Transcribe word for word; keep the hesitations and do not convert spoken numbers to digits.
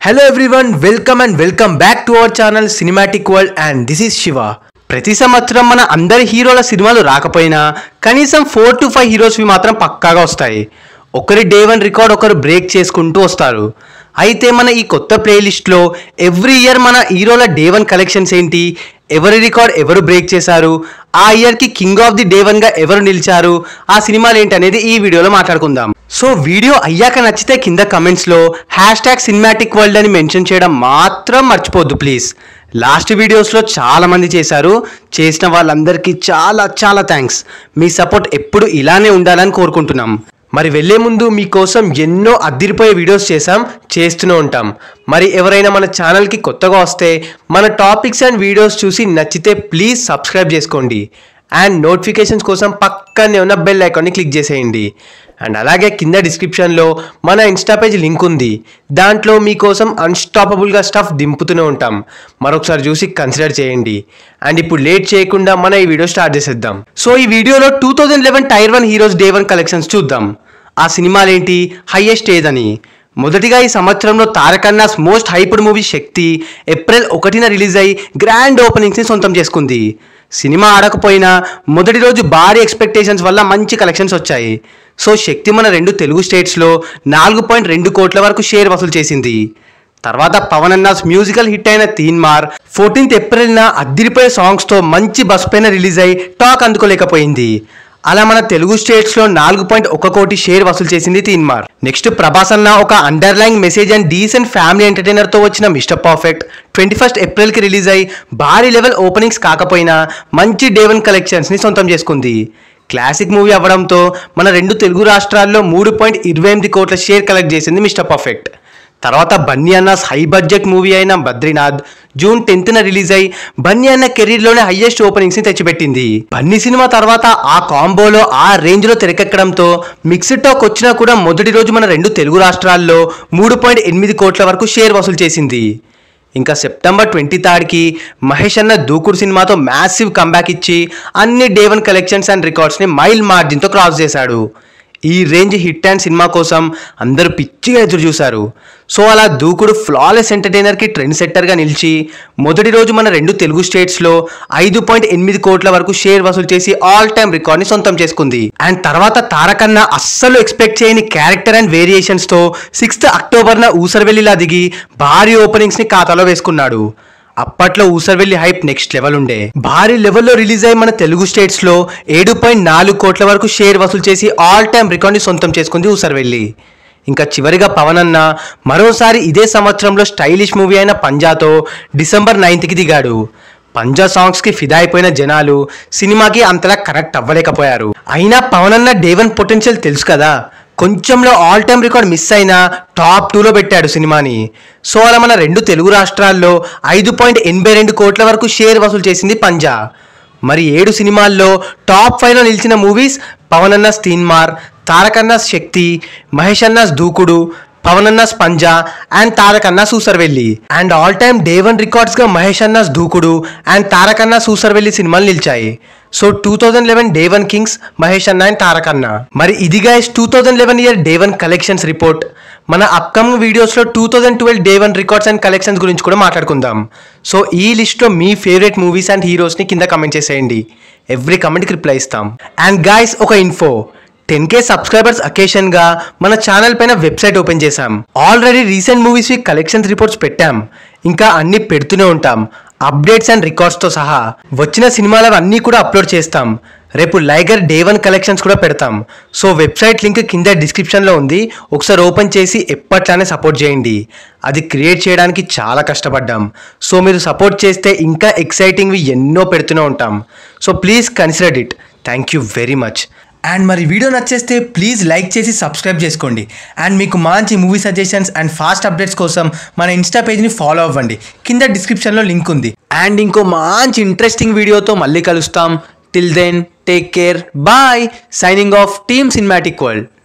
Hello everyone, welcome and welcome back to our channel Cinematic World and this is Shiva. ప్రతి సంవత్సరం మన అందరి హీరోల సినిమాలు రాకపోయినా కనీసం ఫోర్ టు ఫైవ్ హీరోస్వి మాత్రం పక్కాగా వస్తాయి. ఒకరి డే వన్ రికార్డ్ ఒకరు బ్రేక్ చేసుకుంటూ వస్తారు. అయితే మన ఈ కొత్త ప్లేలిస్ట్లో ఎవ్రీ ఇయర్ మన హీరోల డే వన్ కలెక్షన్స్ ఏంటి, ఎవరి రికార్డ్ ఎవరు బ్రేక్ చేశారు, ఆ ఇయర్కి కింగ్ ఆఫ్ ది డే వన్గా ఎవరు నిలిచారు, ఆ సినిమాలు ఏంటి అనేది ఈ వీడియోలో మాట్లాడుకుందాం. సో వీడియో అయ్యాక నచ్చితే కింద కమెంట్స్లో హ్యాష్ ట్యాగ్ సినిమాటిక్ వరల్డ్ అని మెన్షన్ చేయడం మాత్రం మర్చిపోద్దు ప్లీజ్. లాస్ట్ వీడియోస్లో చాలామంది చేశారు, చేసిన వాళ్ళందరికీ చాలా చాలా థ్యాంక్స్. మీ సపోర్ట్ ఎప్పుడు ఇలానే ఉండాలని కోరుకుంటున్నాం. మరి వెళ్ళే ముందు మీకోసం ఎన్నో అద్దిరిపోయే వీడియోస్ చేసాం, చేస్తూనే ఉంటాం. మరి ఎవరైనా మన ఛానల్కి కొత్తగా వస్తే మన టాపిక్స్ అండ్ వీడియోస్ చూసి నచ్చితే ప్లీజ్ సబ్స్క్రైబ్ చేసుకోండి అండ్ నోటిఫికేషన్స్ కోసం పక్కనే ఉన్న బెల్ ఐకాన్ని క్లిక్ చేసేయండి. అండ్ అలాగే కింద డిస్క్రిప్షన్లో మన ఇన్స్టా పేజ్ లింక్ ఉంది, దాంట్లో మీకోసం అన్స్టాపబుల్గా స్టఫ్ దింపుతూనే ఉంటాం. మరొకసారి చూసి కన్సిడర్ చేయండి. అండ్ ఇప్పుడు లేట్ చేయకుండా మన ఈ వీడియో స్టార్ట్ చేసేద్దాం. సో ఈ వీడియోలో two thousand eleven tier one heroes day one collections చూద్దాం. ఆ సినిమాలేంటి, హైయెస్ట్ ఏదని. మొదటిగా ఈ సంవత్సరంలో తారక్ అన్నాస్ most hyped movie Shakti April ఒకటిన రిలీజ్ అయ్యి గ్రాండ్ ఓపెనింగ్స్ని సొంతం చేసుకుంది. సినిమా ఆడకపోయినా మొదటి రోజు భారీ ఎక్స్పెక్టేషన్స్ వల్ల మంచి కలెక్షన్స్ వచ్చాయి. సో శక్తి మన రెండు తెలుగు స్టేట్స్లో నాలుగు పాయింట్ రెండు కోట్ల వరకు షేర్ వసూలు చేసింది. తర్వాత పవన్ అన్నాస్ మ్యూజికల్ హిట్ అయిన తీన్మార్ ఫోర్టీన్త్ ఏప్రిల్న అద్దిరిపోయే సాంగ్స్తో మంచి బస్ పైన రిలీజ్ అయ్యి టాక్ అందుకోలేకపోయింది. అలా మన తెలుగు స్టేట్స్లో నాలుగు పాయింట్ ఒక కోటి షేర్ వసూలు చేసింది తీన్మార్. నెక్స్ట్ ప్రభాస్ అన్న ఒక underline message and decent family ఎంటర్టైనర్తో వచ్చిన మిస్టర్ పర్ఫెక్ట్ ట్వంటీ ఫస్ట్ ఏప్రిల్కి రిలీజ్ అయ్యి భారీ లెవెల్ ఓపెనింగ్స్ కాకపోయినా మంచి డే వన్ కలెక్షన్స్ని సొంతం చేసుకుంది. క్లాసిక్ మూవీ అవ్వడంతో మన రెండు తెలుగు రాష్ట్రాల్లో మూడు పాయింట్ ఇరవై ఎనిమిది కోట్ల షేర్ కలెక్ట్ చేసింది మిస్టర్ పర్ఫెక్ట్. తర్వాత బన్నీ అన్నాస్ హై బడ్జెట్ మూవీ అయిన బద్రీనాథ్ జూన్ టెన్త్న రిలీజ్ అయ్యి బన్నీ అన్న కెరీర్లోనే హైయెస్ట్ ఓపెనింగ్స్ని తెచ్చిపెట్టింది. బన్నీ సినిమా తర్వాత ఆ కాంబోలో ఆ రేంజ్లో తెరకెక్కడంతో మిక్స్డ్ టాక్ వచ్చినా కూడా మొదటి రోజు మన రెండు తెలుగు రాష్ట్రాల్లో మూడు పాయింట్ ఎనిమిది కోట్ల వరకు షేర్ వసూలు చేసింది. ఇంకా సెప్టెంబర్ ట్వంటీ థర్డ్కి మహేష్ అన్న దూకుడు సినిమాతో మ్యాసివ్ కంబ్యాక్ ఇచ్చి అన్ని డే వన్ కలెక్షన్స్ అండ్ రికార్డ్స్ని మైల్ మార్జిన్తో క్రాస్ చేశాడు. ఈ రేంజ్ హిట్ అండ్ సినిమా కోసం అందరూ పిచ్చిగా ఎదురు చూశారు. సో అలా దూకుడు ఫ్లాలెస్ ఎంటర్టైనర్కి ట్రెండ్ సెట్టర్గా నిలిచి మొదటి రోజు మన రెండు తెలుగు స్టేట్స్లో ఐదు పాయింట్ ఎనిమిది కోట్ల వరకు షేర్ వసూలు చేసి ఆల్ టైమ్ రికార్డ్ని సొంతం చేసుకుంది. అండ్ తర్వాత తారక్ అన్న అస్సలు ఎక్స్పెక్ట్ చేయని క్యారెక్టర్ అండ్ వేరియేషన్స్తో సిక్స్త్ అక్టోబర్న ఊసరవెల్లిలా దిగి భారీ ఓపెనింగ్స్ని ఖాతాలో వేసుకున్నాడు. అప్పట్లో ఊసరవెల్లి హైప్ నెక్స్ట్ లెవెల్ ఉండే. భారీ లెవెల్లో రిలీజ్ అయ్యి మన తెలుగు స్టేట్స్లో ఏడు పాయింట్ నాలుగు కోట్ల వరకు షేర్ వసూలు చేసి ఆల్ టైమ్ రికార్డ్ని సొంతం చేసుకుంది ఊసరవెల్లి. ఇంకా చివరిగా పవన్ అన్న మరోసారి ఇదే సంవత్సరంలో స్టైలిష్ మూవీ అయిన పంజాతో డిసెంబర్ నైన్త్కి దిగాడు. పంజా సాంగ్స్కి ఫిదా అయిపోయిన జనాలు సినిమాకి అంతలా కనెక్ట్ అవ్వలేకపోయారు. అయినా పవన్ అన్న డే వన్ పొటెన్షియల్ తెలుసు కదా, కొంచెంలో ఆల్ టైమ్ రికార్డ్ మిస్ అయినా టాప్ టూలో పెట్టాడు సినిమాని. సో అలా మన రెండు తెలుగు రాష్ట్రాల్లో ఐదు పాయింట్ ఎనభై రెండు కోట్ల వరకు షేర్ వసూలు చేసింది పంజా. మరి ఏడు సినిమాల్లో టాప్ ఫైవ్లో నిలిచిన మూవీస్ పవన్ అన్నాస్ తీన్మార్, తారక్ అన్నాస్ శక్తి, మహేష్ అన్నాస్ దూకుడు, పవన్ అన్నాస్ పంజా అండ్ తారక్ అన్నాస్ Oosaravelli. And all time day one రికార్డ్స్గా మహేష్ అన్నాస్ దూకుడు అండ్ తారక్ అన్నాస్ ఊసరవెల్లి సినిమాలు నిలిచాయి. So two thousand eleven day one kings Mahesh అన్న అండ్ తారక్ అన్న. మరి ఇది guys two thousand eleven year day one collections report. మన అప్కమింగ్ వీడియోస్లో two thousand twelve day one records and collections గురించి కూడా మాట్లాడుకుందాం. సో ఈ లిస్ట్లో మీ ఫేవరెట్ మూవీస్ అండ్ హీరోస్ని కింద కమెంట్ చేసేయండి, ఎవ్రీ కమెంట్కి రిప్లై ఇస్తాం. అండ్ గైస్ ఒక ఇన్ఫో, టెన్ కే సబ్స్క్రైబర్స్ అకేషన్గా మన ఛానల్ పైన వెబ్సైట్ ఓపెన్ చేశాం. ఆల్రెడీ రీసెంట్ మూవీస్వి కలెక్షన్స్ రిపోర్ట్స్ పెట్టాం, ఇంకా అన్ని పెడుతూనే ఉంటాం, అప్డేట్స్ అండ్ రికార్డ్స్తో సహా. వచ్చిన సినిమాలు అన్నీ కూడా అప్లోడ్ చేస్తాం. రేపు లైగర్ డే వన్ కలెక్షన్స్ కూడా పెడతాం. సో వెబ్సైట్ లింక్ కింద డిస్క్రిప్షన్లో ఉంది, ఒకసారి ఓపెన్ చేసి ఎప్పట్లానే సపోర్ట్ చేయండి. అది క్రియేట్ చేయడానికి చాలా కష్టపడ్డాం. సో మీరు సపోర్ట్ చేస్తే ఇంకా ఎక్సైటింగ్వి ఎన్నో పెడుతూనే ఉంటాం. So please consider it. Thank you very much. And మరి వీడియో నచ్చేస్తే ప్లీజ్ లైక్ చేసి సబ్స్క్రైబ్ చేసుకోండి. అండ్ మీకు మంచి movie suggestions and fast updates కోసం మన ఇన్స్టా పేజ్ని ఫాలో అవ్వండి, కింద డిస్క్రిప్షన్లో లింక్ ఉంది. అండ్ ఇంకో మంచి ఇంట్రెస్టింగ్ వీడియోతో మళ్ళీ కలుస్తాం. Till then take care, bye. Signing off team cinematic world.